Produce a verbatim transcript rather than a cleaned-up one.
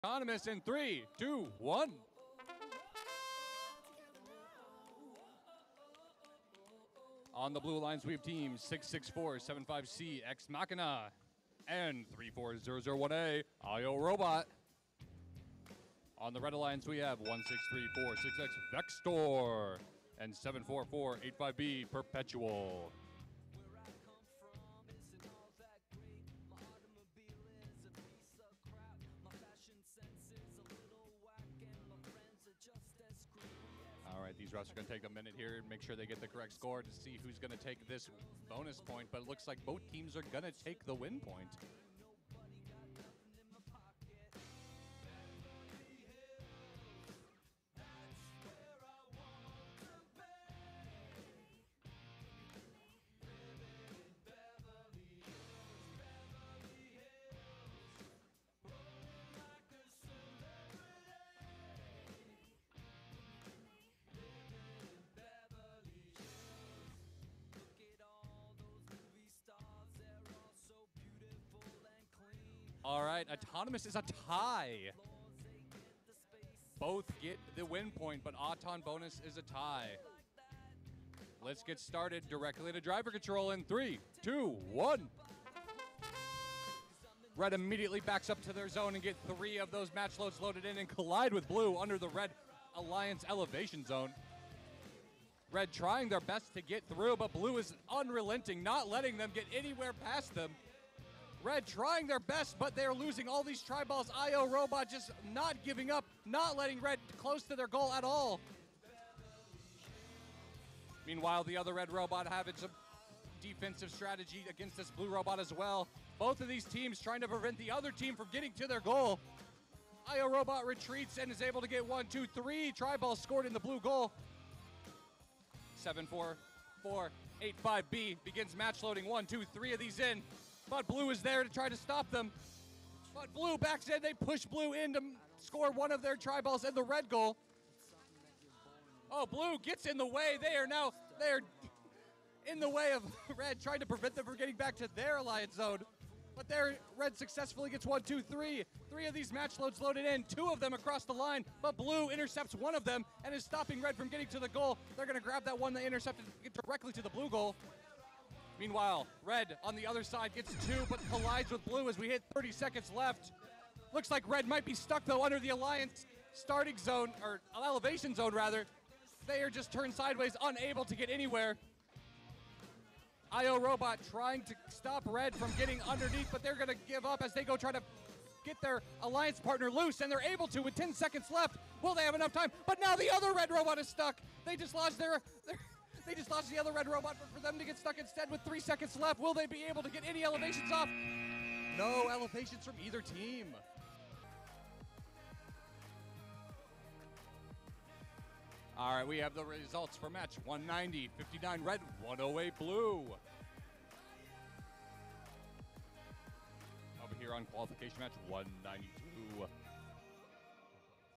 Autonomous in three, two, one. On the blue line sweep team, six six four seven five C, Ex Machina, and three four zero zero one A, I O Robot. On the red alliance, we have one six three four six X Vextor, and seven four four eight five B, Perpetual. All right, these refs are going to take a minute here and make sure they get the correct score to see who's going to take this bonus point, but it looks like both teams are going to take the win point. All right, Autonomous is a tie. Both get the win point, but Auton bonus is a tie. Let's get started directly to driver control in three, two, one. Red immediately backs up to their zone and get three of those match loads loaded in and collide with blue under the red alliance elevation zone. Red trying their best to get through, but blue is unrelenting, not letting them get anywhere past them. Red trying their best, but they're losing all these tri-balls. I O Robot just not giving up, not letting Red close to their goal at all. Meanwhile, the other Red Robot having some defensive strategy against this blue robot as well. Both of these teams trying to prevent the other team from getting to their goal. I O Robot retreats and is able to get one, two, three tri-balls scored in the blue goal. seven four four eight five B begins match loading one, two, three of these in. But blue is there to try to stop them. But blue backs in. They push blue in to score one of their tri-balls in the red goal. Oh, blue gets in the way. They are now they're in the way of red, trying to prevent them from getting back to their alliance zone. But there, red successfully gets one, two, three. Three of these match loads loaded in, two of them across the line, but blue intercepts one of them and is stopping red from getting to the goal. They're going to grab that one they intercepted and get directly to the blue goal. Meanwhile, red on the other side gets two, but collides with blue as we hit thirty seconds left. Looks like red might be stuck, though, under the alliance starting zone, or elevation zone, rather. They are just turned sideways, unable to get anywhere. I O Robot trying to stop red from getting underneath, but they're going to give up as they go try to get their alliance partner loose, and they're able to with ten seconds left. Will they have enough time? But now the other red robot is stuck. They just lost their... their They just lost the other red robot, but for them to get stuck instead with three seconds left, will they be able to get any elevations off? No elevations from either team. All right, we have the results for match one ninety, fifty-nine red, one oh eight blue. Over here on qualification match one ninety-two.